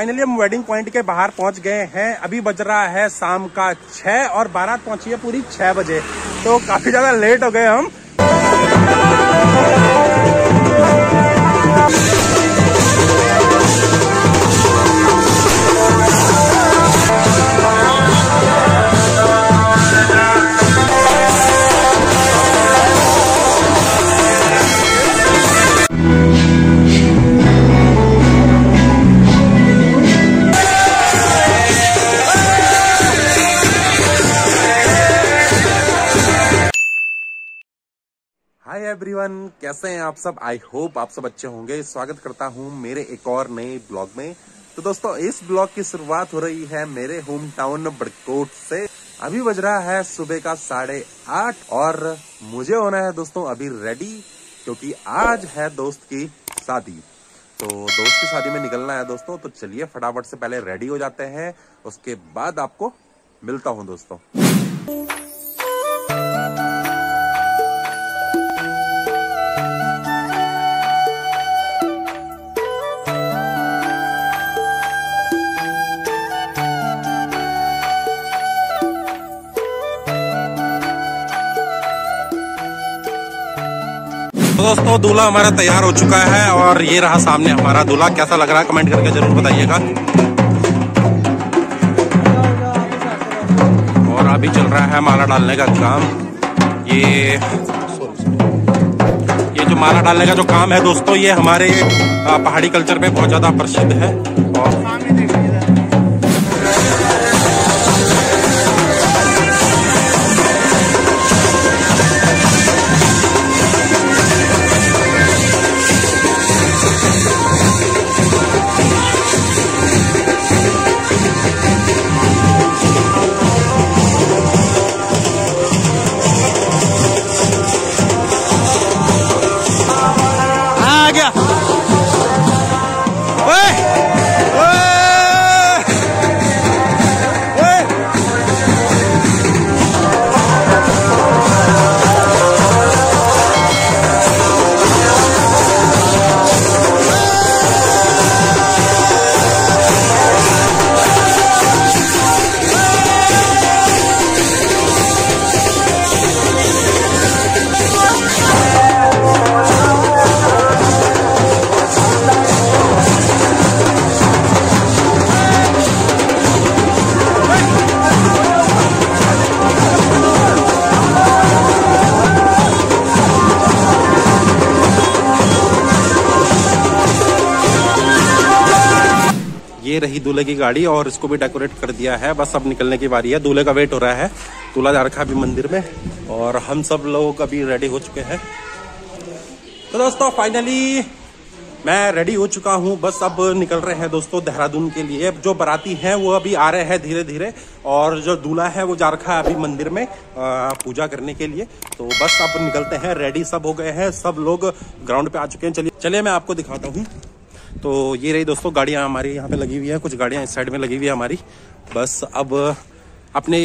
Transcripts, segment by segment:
Finally हम wedding point के बाहर पहुंच गए हैं। अभी बज रहा है शाम का 6 और बारात पहुंची है पूरी 6 बजे। तो काफी ज्यादा लेट हो गए हम। हाय एवरीवन, कैसे हैं आप सब। आई होप आप सब अच्छे होंगे। स्वागत करता हूं मेरे एक और नए ब्लॉग में। तो दोस्तों, इस ब्लॉग की शुरुआत हो रही है मेरे होम टाउन बड़कोट से। अभी बज रहा है सुबह का 8:30 और मुझे होना है दोस्तों अभी रेडी, क्योंकि आज है दोस्त की शादी। तो दोस्त की शादी में निकलना है दोस्तों। तो चलिए फटाफट से पहले रेडी हो जाते हैं, उसके बाद आपको मिलता हूँ दोस्तों। तो दोस्तों, दूल्हा हमारा तैयार हो चुका है और ये रहा सामने हमारा दूल्हा। कैसा लग रहा है कमेंट करके जरूर बताइएगा। और अभी चल रहा है माला डालने का काम। ये जो माला डालने का जो काम है दोस्तों, ये हमारे पहाड़ी कल्चर में बहुत ज्यादा प्रसिद्ध है। और ये रही दूल्हे की गाड़ी और इसको भी डेकोरेट कर दिया है। बस अब निकलने की बारी है। दूल्हे का वेट हो रहा है। दूल्हा जा रखा है अभी मंदिर में और हम सब लोग अभी रेडी हो चुके हैं। तो दोस्तों, फाइनली मैं रेडी हो चुका हूँ। बस अब निकल रहे हैं दोस्तों देहरादून के लिए। जो बाराती हैं वो अभी आ रहे हैं धीरे धीरे, और जो दूल्हा है वो जा रखा है अभी मंदिर में पूजा करने के लिए। तो बस अब निकलते हैं। रेडी सब हो गए हैं, सब लोग ग्राउंड पे आ चुके हैं। चलिए मैं आपको दिखाता हूँ। तो ये रही दोस्तों गाड़ियाँ हमारी यहाँ पे लगी हुई है, कुछ गाड़ियाँ इस साइड में लगी हुई है हमारी। बस अब अपने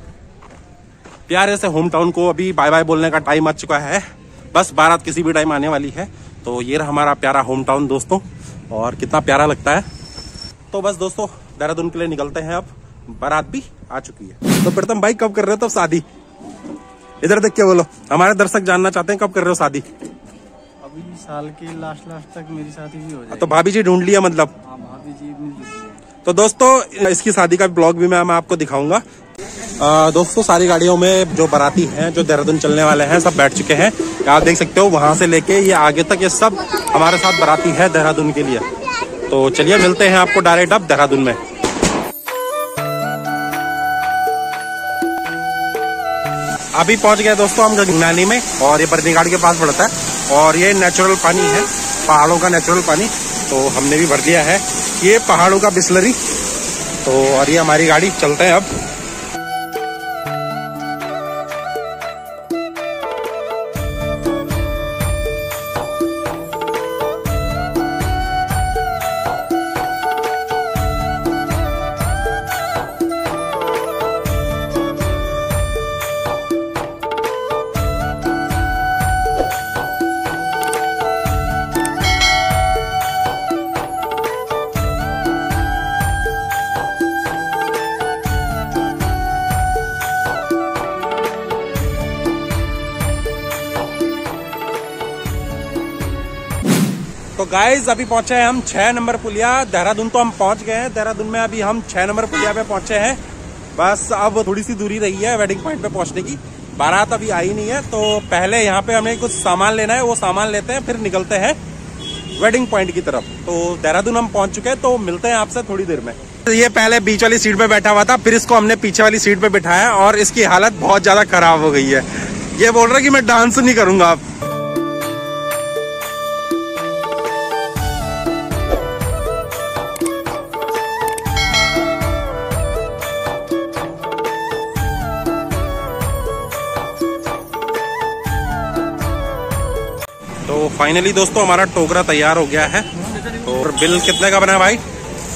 प्यारे से होम टाउन को अभी बाय बाय बोलने का टाइम आ चुका है। बस बारात किसी भी टाइम आने वाली है। तो ये रहा हमारा प्यारा होम टाउन दोस्तों, और कितना प्यारा लगता है। तो बस दोस्तों, देहरादून के लिए निकलते हैं। अब बारात भी आ चुकी है। तो प्रथम भाई, कब कर रहे हो तब शादी? इधर देख के बोलो, हमारे दर्शक जानना चाहते हैं कब कर रहे हो शादी? अभी साल के लास्ट तक मेरी शादी भी हो जाएगी। तो भाभी जी ढूंढ लिया मतलब? हाँ, भाभी जी मिल चुकी है। तो दोस्तों, इसकी शादी का ब्लॉग भी मैं आपको दिखाऊंगा। दोस्तों, सारी गाड़ियों में जो बाराती हैं, जो देहरादून चलने वाले हैं, सब बैठ चुके हैं। आप देख सकते हो वहां से लेके ये आगे तक ये सब हमारे साथ बाराती है देहरादून के लिए। तो चलिए मिलते हैं आपको डायरेक्ट अब देहरादून में। अभी पहुंच गए दोस्तों हम गंगनानी में, और ये बरनी घाट के पास पड़ता है। और ये नेचुरल पानी है, पहाड़ों का नेचुरल पानी। तो हमने भी भर लिया है, ये पहाड़ों का बिस्लरी। तो और ये हमारी गाड़ी, चलते हैं अब। गाइज अभी पहुंचे हैं हम 6 नंबर पुलिया। देहरादून तो हम पहुंच गए हैं, देहरादून में अभी हम 6 नंबर पुलिया पे पहुंचे हैं। बस अब थोड़ी सी दूरी रही है वेडिंग पॉइंट पे पहुंचने की। बारात अभी आई नहीं है, तो पहले यहाँ पे हमें कुछ सामान लेना है, वो सामान लेते हैं, फिर निकलते हैं वेडिंग पॉइंट की तरफ। तो देहरादून हम पहुंच चुके हैं, तो मिलते हैं आपसे थोड़ी देर में। ये पहले बीच वाली सीट पे बैठा हुआ था, फिर इसको हमने पीछे वाली सीट पे बिठाया और इसकी हालत बहुत ज्यादा खराब हो गई है। ये बोल रहा है कि मैं डांस नहीं करूंगा अब। तो फाइनली दोस्तों हमारा टोकरा तैयार हो गया है। और बिल कितने का बना भाई?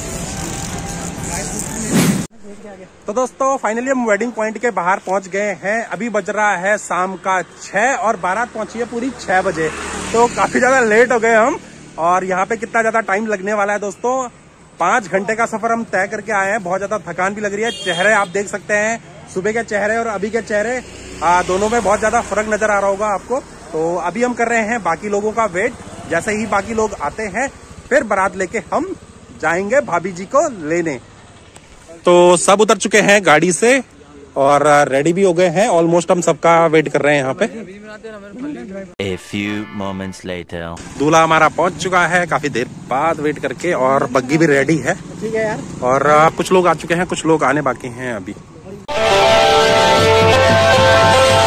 तो दोस्तों फाइनली हम वेडिंग पॉइंट के बाहर पहुंच गए हैं। अभी बज रहा है शाम का 6 और बारात पहुंची है पूरी 6 बजे। तो काफी ज्यादा लेट हो गए हम। और यहाँ पे कितना ज्यादा टाइम लगने वाला है दोस्तों, 5 घंटे का सफर हम तय करके आए हैं। बहुत ज्यादा थकान भी लग रही है। चेहरे आप देख सकते हैं, सुबह के चेहरे और अभी के चेहरे दोनों में बहुत ज्यादा फर्क नजर आ रहा होगा आपको। तो अभी हम कर रहे हैं बाकी लोगों का वेट। जैसे ही बाकी लोग आते हैं फिर बारात लेके हम जाएंगे भाभी जी को लेने। तो सब उतर चुके हैं गाड़ी से और रेडी भी हो गए हैं। ऑलमोस्ट हम सबका वेट कर रहे हैं यहाँ पे। A few moments later. दूल्हा हमारा पहुंच चुका है काफी देर बाद वेट करके, और बग्गी भी रेडी है। ठीक है यार। और कुछ लोग आ चुके हैं, कुछ लोग आने बाकी हैं अभी।